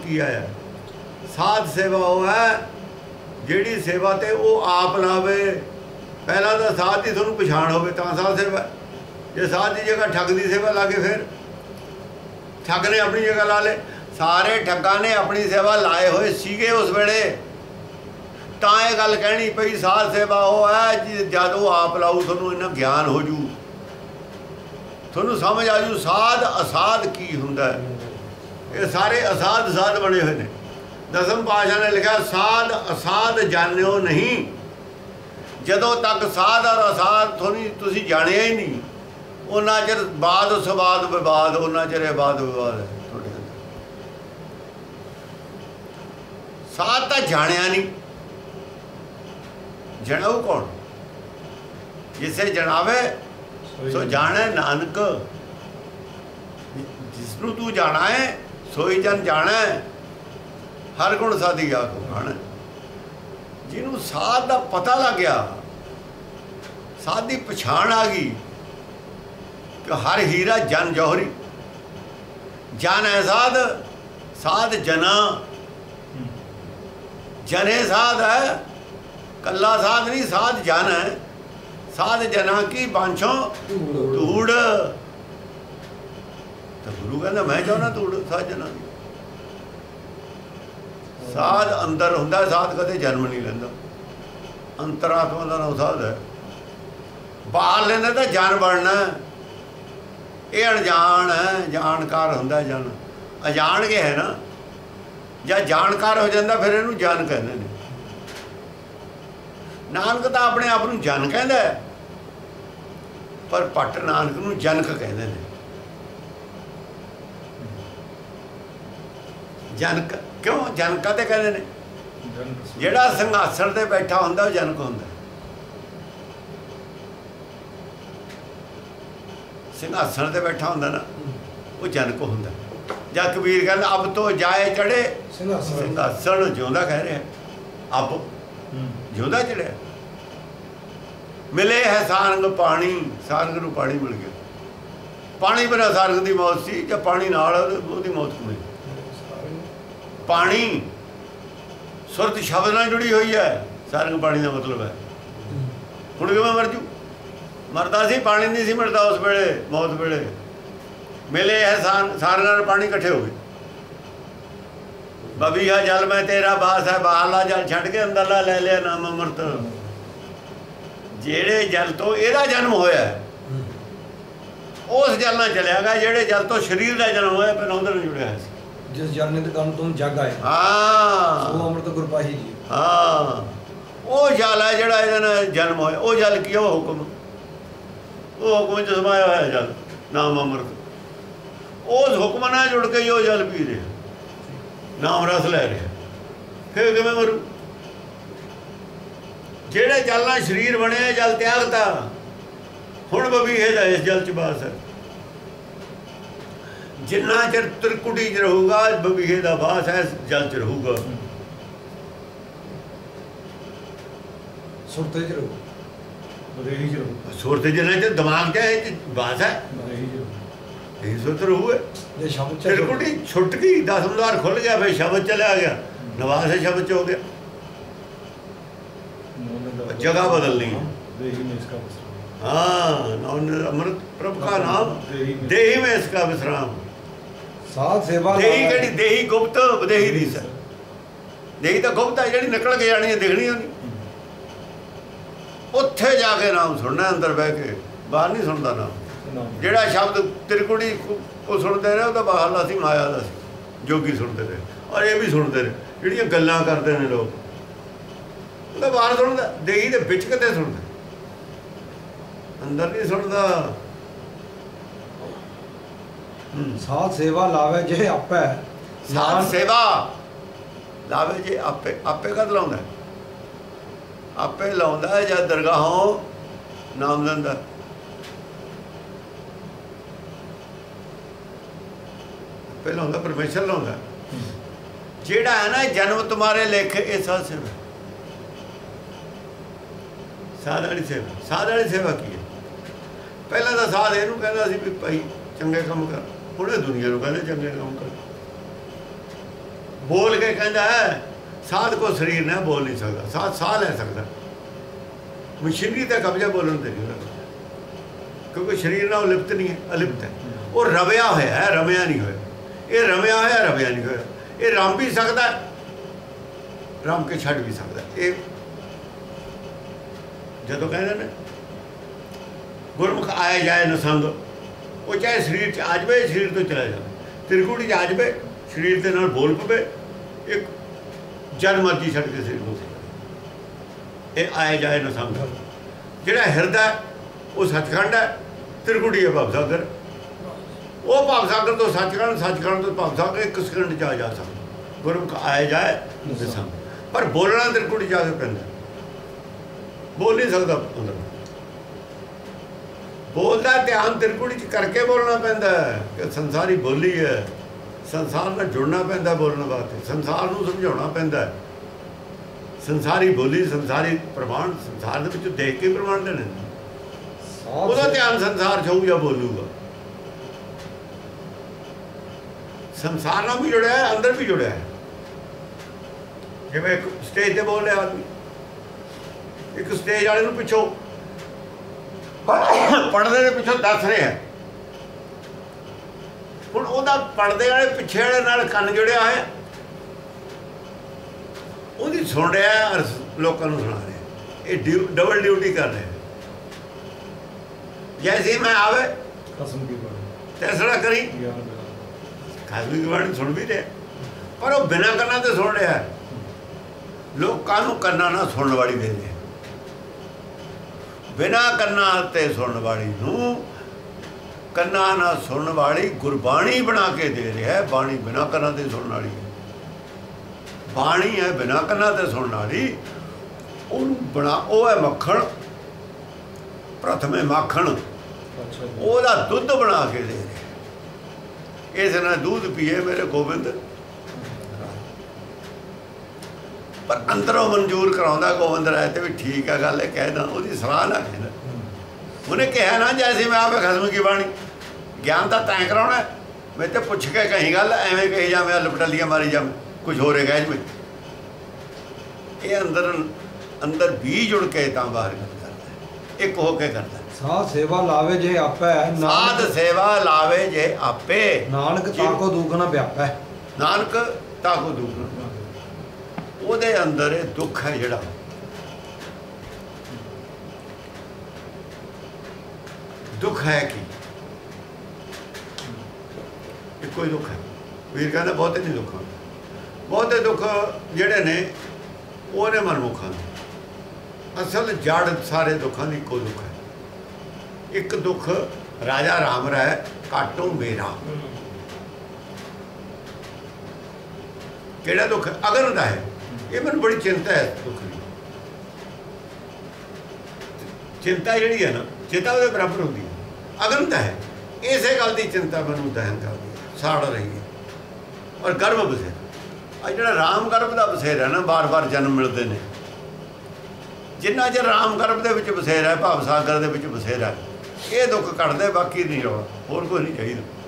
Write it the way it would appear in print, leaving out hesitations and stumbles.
की है। साध सेवा वो है जिहड़ी सेवा ते वो आप लावे। पहला तो साध की तुहानूं पछाण होवे तां साध सेवा। जे साध की जगह ठग की सेवा ला के फिर ठग ने अपनी जगह ला ले। सारे ठगां ने अपनी सेवा लाए हुए सीगे उस वेले, तां ये गल कहनी पई साध सेवा वो है जद वो आप लाऊ तुहानूं इन्ना ज्ञान हो जू, तुहानूं समझ आ जू साध असाध की हुंदा है। ये सारे असाध साध बने हुए ने। दसम पातशाह ने लिखा साध असाध जानियो नहीं। जदों तक साध और असाध तुसीं जाणिया ही नहीं उन्ना चिर वाद सवाद विवाद, उन्ना चिर वाद विवाद है तुहाडे अंदर। साध तां जाणिया नहीं, जणाऊ कौन? जिसे जणावे सो जाने नानक। जिसनू तू जाना है सोई जन जाना है। हर गुण साधी आखो खाना। जिन्हों साध का पता लग गया, साध की पछाण आ गई कि हर हीरा जन जौहरी। जन है साध, साध जना। जने साध है, कल्ला साध नहीं, साध जन है। साध जना की बांछों धूड़। तो गुरु कहता मैं चाहना धूड़ साध जना की। साध अंदर हुंदा, साध कदे जन्म नहीं लैंदा। अंतरात्मा का नाम साध है। बाहर लेना तो जन बनना। ये अनजान है, जानकार हुंदा जन। अजान के है ना, जब जानकार हो जाता फिर इनू जन कहते हैं। नानक तो अपने आप को जन कहता है, पर भट्ट नानक नूं जनक कहते हैं। जनक क्यों जनक ते कहते हैं? जिहड़ा संघासण ते बैठा हुंदा वो जनक हुंदा। सिंघासण ते बैठा हुंदा ना वो जनक हुंदा। जां कबीर कहंदा अब तो जाए चढ़े सिंघासण। जिउंदा कह रहा अब जिउंदा चढ़िया। मिले है सारंग पानी, सारंग नूं पानी मिल गया। पानी बिना सारंग की मौत सी, जब पानी नाल उसकी मौत हुई। पानी सुरत शब्द नाल जुड़ी हुई है। सारंग पानी का मतलब है। हुण किवें मर जू? मरदा सी, पानी नहीं सी मिलता उस वेले मौत वेले। मिले है सारंग नाल पानी इकट्ठे हो गए। बबीहा जल में तेरा बास है, बाहरला जल छड्ड के अंदरला ले लिया नाम अमृत। जेड़े जल तो एदा जन्म होया उस जल नाल चलिया गया। जेड़े जल तो शरीर का जन्म होया पहले उधर जुड़िया है। जिस जल ने तो तुम जग आए। हाँ वो अमृत गुरपाही जी। हाँ वो जल है जेड़ा इहदे जन्म होया। वो जल की वो हुक्म, वो हुक्म च समाया होया जल नाम अमृत। उस हुक्म नाल जुड़ के वो जल पी रहे, नाम रस लै रहे। फिर किवें मरू? जेड़े जल नाल शरीर बने जल त्यागता। हुण बबीहे दा इस जल च वास है। जिन्ना चिर त्रिकुटी च रहूगा बबीहे दा वास है, जल च रहूगा। सुरते च रहू, बदेही च रहू। सुरते जिन्ना चिर दिमाग च वास है, यही सुरत रहू है। त्रिकुटी छुट गई, दसम द्वार खुल गया, फिर शब्द चला गया, नवास है शब्द च हो गया। जगह बदलनी है। हाँ अमृत प्रभु का नाम देही में इसका विश्राम। साध सेवा देही कड़ी देही गुप्त बदेही रीस। देही तो गुप्त है जी निकल के जानी है, दिखनी नहीं। उत्थे जाके नाम सुनना, अंदर बह के, बाहर नहीं सुनता नाम। जेड़ा शब्द त्रिकुटी को सुनते रहे तो बाहरला सी माया का सी, जोगी सुनते रहे। और ये भी सुनते रहे ਜਿਹੜੀਆਂ ਗੱਲਾਂ ਕਰਦੇ ਨੇ ਲੋਕ, ਉਹਦਾ ਬਾਹਰ ਸੁਣਦਾ, ਦੇਹੀ ਦੇ ਵਿੱਚ ਕਿਤੇ ਸੁਣਦਾ, ਅੰਦਰ ਨਹੀਂ ਸੁਣਦਾ। ਸਾਧ ਸੇਵਾ ਲਾਵੇ ਜੇ ਆਪੇ, ਸਾਧ ਸੇਵਾ ਲਾਵੇ ਜੇ ਆਪੇ। ਆਪੇ ਕਦ ਲਾਉਂਦਾ? ਆਪੇ ਲਾਉਂਦਾ ਜਦ ਦਰਗਾਹੋਂ ਨਾਮ ਲੈਂਦਾ। ਆਪੇ ਲਾਉਂਦਾ, ਪਰਮੇਸ਼ਰ ਲਾਉਂਦਾ। ਜਿਹੜਾ ਹੈ ਨਾ ਜਨਮ तुम्हारे लेखे, ਇਹ ਸਾਧ ਸੇਵਾ। ਸਾਧ ਵਾਲੀ ਸੇਵਾ। ਸਾਧ ਵਾਲੀ ਸੇਵਾ ਕੀ ਹੈ? ਪਹਿਲਾਂ ਤਾਂ ਸਾਧ ਇਹਨੂੰ ਕਹਿੰਦਾ ਸੀ ਵੀ ਭਾਈ ਚੰਗੇ ਕੰਮ ਕਰ, ਹੁਣ ਇਹ ਦੁਨੀਆ ਨੂੰ ਕਹਿੰਦੇ ਚੰਗੇ ਕੰਮ ਕਰ। बोल के कहता है साध को शरीर ने बोल नहीं सकता, साध साह लै सकता, मशीनरी का कब्जा बोलने से नहीं होता, क्योंकि शरीर ना लिप्त नहीं है, अलिप्त है। वो रविया होया है, रमिया नहीं होया। ये रमिया होया, रविया नहीं होया। ये रम भी सकता है, रम के छड़ भी सकता है। ये जो कहते ने गुरमुख आए जाए न संग, वो चाहे शरीर च आ जाए, शरीर तो चला जाए, त्रिकुटी आ जाए, शरीर के नाल बोल पवे, एक जन मर्जी छड़ के शरीर को ये आए जाए न संग। जिहड़ा हिरदा वो सचखंड है, त्रिकुटी है भवसागर। वो भवसागर तो सचखंड, सचखंड तो भवसागर, एक सेकंड च आ जा सकता गुरमुख आए जाए न संग। पर बोलना त्रिकुटी जाके पैंदा, बोल नहीं सकता अंदर, बोलता ध्यान त्रिकुटी च करके बोलना पैंदा है कि संसारी बोली है, संसार नाल जुड़ना पैंदा बोलने वास्ते, संसार नूं समझाउणा पैंदा है। संसारी बोली, संसारी प्रमाण, संसार दे विच देख के प्रमाण देने, ਉਹਦਾ ਧਿਆਨ ਸੰਸਾਰ 'ਚ ਹੋਊ ਜਾਂ ਬੋਲੂਗਾ। ਸੰਸਾਰ ਨਾਲ ਵੀ ਜੁੜਿਆ ਹੈ, ਅੰਦਰ ਵੀ ਜੁੜਿਆ ਹੈ। ਜਿਵੇਂ ਇੱਕ ਸਟੇਜ ਤੇ ਬੋਲ ਰਿਹਾ ਆਦਮੀ, ਇੱਕ ਸਟੇਜ ਵਾਲੇ ਨੂੰ ਪਿੱਛੋਂ ਪੜਦੇ ਦੇ ਪਿੱਛੋਂ ਦੱਸ ਰਿਹਾ, ਹੁਣ ਉਹਦਾ ਪੜਦੇ ਵਾਲੇ ਪਿੱਛੇ ਵਾਲੇ ਨਾਲ ਕੰਨ ਜੁੜਿਆ ਹੋਇਆ, ਉਹਦੀ ਸੁਣ ਰਿਹਾ ਔਰ ਲੋਕਾਂ ਨੂੰ ਸੁਣਾ ਰਿਹਾ। ਇਹ ਡਬਲ ਡਿਊਟੀ ਕਰ ਰਿਹਾ। जैसे मैं आवे तैसड़ा करी, खासमी की वाणी सुन भी रहे, पर वो बिना करना तो सुन रहा है। लोग कानू करना ना सुनने वाली दे रहे, बिना करना ते सुनने वाली नू करना ना सुनने वाली गुरबाणी बना के दे रहा है। बाणी बिना करना ते सुनने वाली है, बाणी है बिना करना ते सुनने वाली, उन्होंने बना वो है मक्खन, प्रथमे माखण ਉਹਦਾ ਦੁੱਧ ਬਣਾ ਕੇ ਦੇ ਰਿਹਾ। ਇਸ ਨਾਲ ਦੁੱਧ ਪੀਏ ਮੇਰੇ ਗੋਬਿੰਦ, ਪਰ ਅੰਦਰੋਂ ਮਨਜ਼ੂਰ ਕਰਾਉਂਦਾ ਗੋਬਿੰਦ ਰਾਏ ਤੇ ਵੀ ਠੀਕ ਹੈ ਗੱਲ, ਇਹ ਕਹਿਣਾ ਉਹਦੀ ਸਲਾਹ ਨਾ ਕਹਿਣਾ। ਉਹਨੇ ਕਿਹਾ ਨਾ ਜੈਸੇ ਮੈਂ ਆਪੇ ਖਸਮ ਕੀ ਬਾਣੀ, ਗਿਆਨ ਤਾਂ ਤੈਂ ਕਰਾਉਣਾ, ਮੈਂ ਤੇ ਪੁੱਛ ਕੇ ਕਹੀ ਗੱਲ, ਐਵੇਂ ਕਹੀ ਜਾਵੇਂ ਲਪਟਲੀਆਂ ਮਾਰੀ ਜਾਵੇਂ, ਕੁਝ ਹੋ ਰਿਹਾ ਜਿਵੇਂ। ਇਹ ਅੰਦਰ ਵੀ ਜੁੜ ਕੇ ਤਾਂ ਬਾਹਰ ਕਰਦਾ, ਇੱਕ ਹੋ ਕੇ ਕਰਦਾ। साध सेवा लावे जे आपै, साध सेवा लावे जे आपे, नानक ताको दुख न व्यापै, नानक ताको दुख न। ਉਹਦੇ ਅੰਦਰ ਇਹ ਦੁੱਖ ਹੈ ਜਿਹੜਾ, ਦੁੱਖ ਹੈ ਕਿ ਇੱਕੋ ਹੀ ਦੁੱਖ ਹੈ। ਵੀਰ ਕਹਿੰਦਾ ਬਹੁਤੇ ਨਹੀਂ ਦੁੱਖ, ਬਹੁਤੇ ਦੁੱਖ ਜਿਹੜੇ ਨੇ ਉਹਨੇ ਮਨਮੁਖਾਂ ਦੇ। ਅਸਲ ਜੜ ਸਾਰੇ ਦੁੱਖਾਂ ਦੀ ਇੱਕੋ ਦੁੱਖ ਹੈ। एक दुख राजा राम राय काटो मेरा, केड़ा दुख अगन का है। ये मैंने बड़ी चिंता है दुख की, चिंता जी है ना, चिंता वो बराबर होती है, अगन का है। इस गल की चिंता मैं दहन करती है, साड़ रही है। और गर्भ बसेरा जो राम गर्भ का बसेरा ना, बार बार जन्म मिलते हैं। जिन्ना चर राम गर्भ के बसेरा है, भाव सागर के बसेरा है, ये दुख कटते, बाकी नहीं रौला, होर कोई नहीं चाहिए।